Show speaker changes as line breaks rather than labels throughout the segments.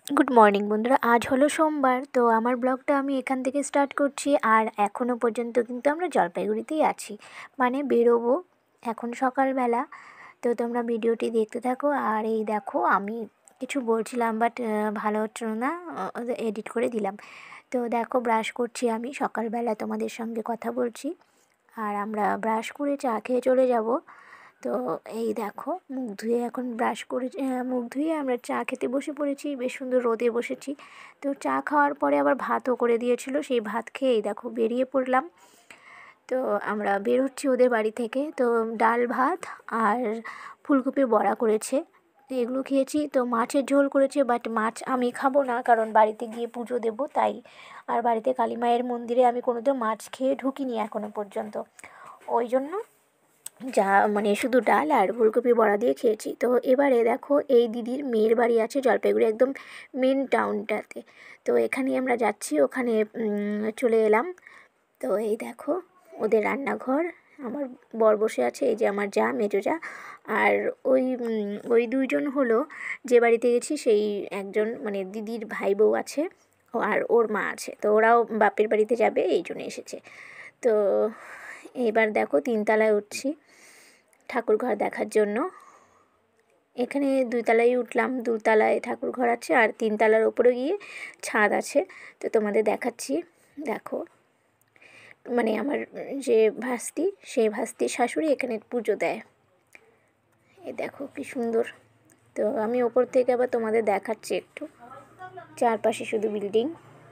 Good morning বন্ধুরা, আজ হলো সোমবার। তো আমার ব্লগটা আমি এখান থেকে স্টার্ট করছি। আর এখনও পর্যন্ত কিন্তু আমরা জলপাইগুড়িতেই আছি, মানে বেরোবো এখন সকালবেলা। তো তোমরা ভিডিওটি দেখতে থাকো। আর এই দেখো, আমি কিছু বলছিলাম বাট ভালো হচ্ছিল না, এডিট করে দিলাম। তো দেখো, ব্রাশ করছি আমি সকালবেলা, তোমাদের সঙ্গে কথা বলছি। আর আমরা ব্রাশ করে চা খেয়ে চলে যাব। তো এই দেখো, মুখ ধুয়ে এখন ব্রাশ করে মুখ ধুয়ে আমরা চা খেতে বসে পড়েছি। বেশ সুন্দর রোদে বসেছি। তো চা খাওয়ার পরে আবার ভাতও করে দিয়েছিল, সেই ভাত খেয়ে এই দেখো বেরিয়ে পড়লাম। তো আমরা বের হচ্ছি ওদের বাড়ি থেকে। তো ডাল ভাত আর ফুলকপির বড়া করেছে, এগুলো খেয়েছি। তো মাছের ঝোল করেছে, বাট মাছ আমি খাবো না, কারণ বাড়িতে গিয়ে পুজো দেবো তাই। আর বাড়িতে কালী মায়ের মন্দিরে আমি কোনোদিন মাছ খেয়ে ঢুকিনি এখনও পর্যন্ত, ওই জন্য যা মানে শুধু ডাল আর ফুলকপি বড়া দিয়ে খেয়েছি। তো এবারে দেখো, এই দিদির মেয়ের বাড়ি আছে জলপাইগুড়ি একদম মেন টাউনটাতে। তো এখানেই আমরা যাচ্ছি, ওখানে চলে এলাম। তো এই দেখো ওদের রান্নাঘর, আমার বর বসে আছে, এই যে আমার যা, মেজো যা। আর ওই দুইজন হলো যে বাড়িতে গেছি সেই একজন, মানে দিদির ভাই বউ আছে আর ওর মা আছে। তো ওরাও বাপের বাড়িতে যাবে, এই জন্য এসেছে। তো এবার দেখো 3তলায় উঠছি ঠাকুরঘর দেখার জন্য। এখানে 2তলায় উঠলাম, 2তলায় ঠাকুরঘর আছে আর 3তলার ওপরে গিয়ে ছাদ আছে। তো তোমাদের দেখাচ্ছি। দেখো, মানে আমার যে ভাস্তি, সেই ভাস্তির শাশুড়ি এখানে পুজো দেয়। এই দেখো কি সুন্দর। তো আমি ওপর থেকে আবার তোমাদের দেখাচ্ছি একটু, চারপাশে শুধু বিল্ডিং।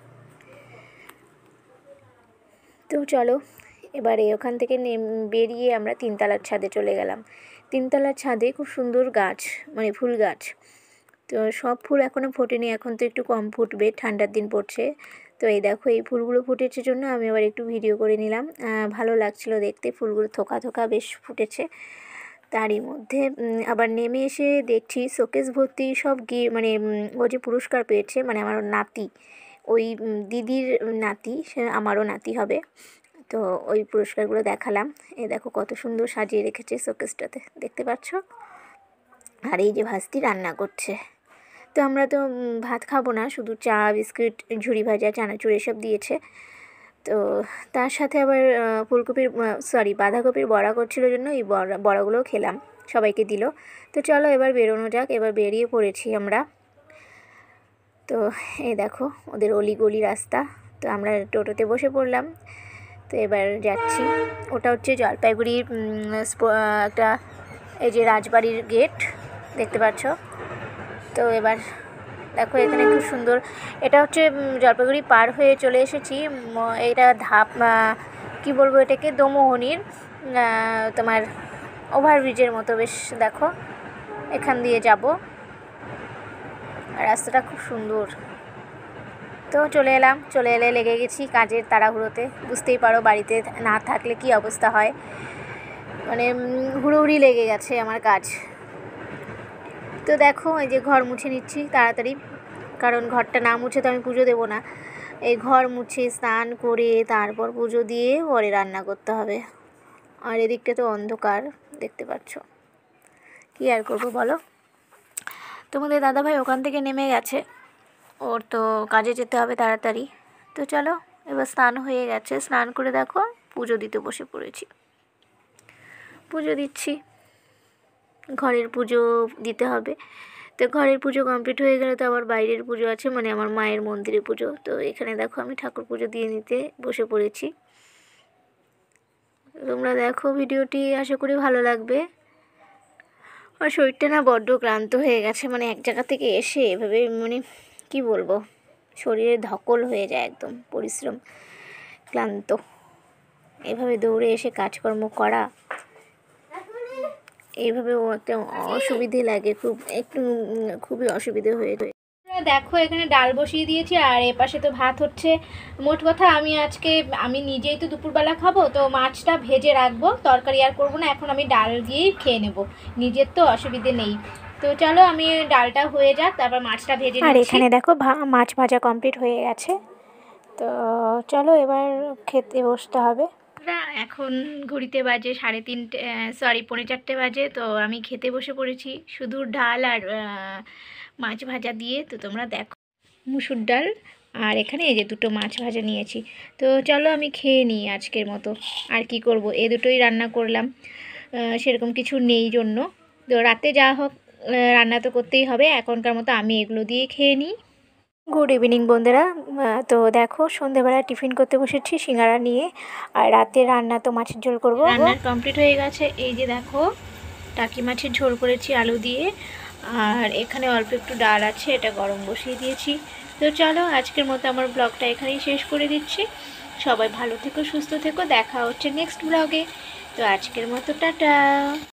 তো চলো এবারে ওখান থেকে বেরিয়ে আমরা 3তলার ছাদে চলে গেলাম। 3তলার ছাদে খুব সুন্দর গাছ, মানে ফুল গাছ। তো সব ফুল এখনও ফোটেনি, এখন তো একটু কম ফুটবে, ঠান্ডার দিন পড়ছে। তো এই দেখো, এই ফুলগুলো ফুটেছে জন্য আমি আবার একটু ভিডিও করে নিলাম। ভালো লাগছিল দেখতে, ফুলগুলো থোকা থোকা বেশ ফুটেছে। তারই মধ্যে আবার নেমে এসে দেখছি শোকেস ভর্তি সব মানে ও যে পুরস্কার পেয়েছে, মানে আমার নাতি, ওই দিদির নাতি, সে আমারও নাতি হবে। তো ওই পুরস্কারগুলো দেখালাম। এই দেখো কত সুন্দর সাজিয়ে রেখেছে শোকেসটাতে, দেখতে পাচ্ছ। আর এই যে ভাস্তি রান্না করছে। তো আমরা তো ভাত খাবো না, শুধু চা, বিস্কিট, ঝুরি ভাজা, চানাচুর এসব দিয়েছে। তো তার সাথে আবার বাঁধাকপির বড়া করছিল জন্য এই বড়াগুলোও খেলাম, সবাইকে দিল। তো চলো এবার বেরোনো যাক। এবার বেরিয়ে পড়েছি আমরা। তো এই দেখো ওদের অলিগলি রাস্তা। তো আমরা টোটোতে বসে পড়লাম। তো এবার যাচ্ছি, ওটা হচ্ছে জলপাইগুড়ির একটা, এই যে রাজবাড়ির গেট দেখতে পাচ্ছ। তো এবার দেখো এখানে খুব সুন্দর, এটা হচ্ছে জলপাইগুড়ি পার হয়ে চলে এসেছি। এটা ধাপ, কি বলবো এটাকে, দোমোহনির তোমার ওভারব্রিজের মতো, বেশ দেখো এখান দিয়ে যাব। রাস্তাটা খুব সুন্দর। তো চলে এলে লেগে গেছি কাজের তাড়াহুড়োতে। বুঝতেই পারো বাড়িতে না থাকলে কি অবস্থা হয়, মানে হুড়োহুড়ি লেগে গেছে আমার কাজ। তো দেখো এই যে ঘর মুছে নিচ্ছি তাড়াতাড়ি, কারণ ঘরটা না মুছে তো আমি পুজো দেবো না। এই ঘর মুছে স্নান করে তারপর পুজো দিয়ে পরে রান্না করতে হবে। আর এদিকটা তো অন্ধকার, দেখতে পাচ্ছ। কী আর করবো বলো। তোমাদের দাদাভাই ওখান থেকে নেমে গেছে, ওর তো কাজে যেতে হবে তাড়াতাড়ি। তো চলো এবার স্নান হয়ে গেছে, স্নান করে দেখো পুজো দিতে বসে পড়েছি। পুজো দিচ্ছি, ঘরের পুজো দিতে হবে। তো ঘরের পুজো কমপ্লিট হয়ে গেলে তো আবার বাইরের পুজো আছে, মানে আমার মায়ের মন্দিরে পুজো। তো এখানে দেখো আমি ঠাকুর পুজো দিয়ে নিতে বসে পড়েছি। তোমরা দেখো ভিডিওটি, আশা করি ভালো লাগবে। আর শরীরটা না বড্ড ক্লান্ত হয়ে গেছে, মানে এক জায়গা থেকে এসে এভাবে, মানে কি বলবো, শরীরে ধকল হয়ে যায় একদম, পরিশ্রম, ক্লান্ত। এভাবে দৌড়ে এসে কাজকর্ম করা, এইভাবেও একটা অসুবিধে লাগে, খুবই অসুবিধে হয়ে যায়। দেখো এখানে ডাল বসিয়ে দিয়েছি আর এপাশে তো ভাত হচ্ছে। মোট কথা আমি নিজেই তো দুপুরবেলা খাবো, তো মাছটা ভেজে রাখবো, তরকারি আর করবো না, এখন আমি ডাল দিয়েই খেয়ে নেব, নিজের তো অসুবিধে নেই। তো চলো আমি ডালটা হয়ে যাক, তারপর মাছটা ভেজে নিচ্ছি। আর এখানে দেখো মাছ ভাজা কমপ্লিট হয়ে গেছে। তো চলো এবার খেতে বসতে হবে। এখন ঘড়িতে বাজে 3:30, সরি 3:45 বাজে। তো আমি খেতে বসে পড়েছি শুধু ডাল আর মাছ ভাজা দিয়ে। তো তোমরা দেখো। মুসুর ডাল, আর এখানে এই যে দুটো মাছ ভাজা নিয়েছি। তো চলো আমি খেয়ে নিই আজকের মতো। আর কি করব, এ দুটোই রান্না করলাম, সেরকম কিছু নেই জন্য। তো রাতে যা হোক রান্না তো করতেই হবে, এখনকার মতো আমি এগুলো দিয়ে খেয়ে নিই। গুড ইভিনিং বন্ধুরা। তো দেখো সন্ধেবেলা টিফিন করতে বসেছি সিঙ্গারা নিয়ে, আর রাতে রান্না তো মাছের ঝোল করব। রান্নার কমপ্লিট হয়ে গেছে, এই যে দেখো টাকি মাছের ঝোল করেছি আলু দিয়ে, আর এখানে অল্প একটু ডাল আছে, এটা গরম বসিয়ে দিয়েছি। তো চলো আজকের মতো আমার ব্লগটা এখানেই শেষ করে দিচ্ছি। সবাই ভালো থেকো, সুস্থ থেকো, দেখা হচ্ছে নেক্সট ব্লগে। তো আজকের মতো টাটা।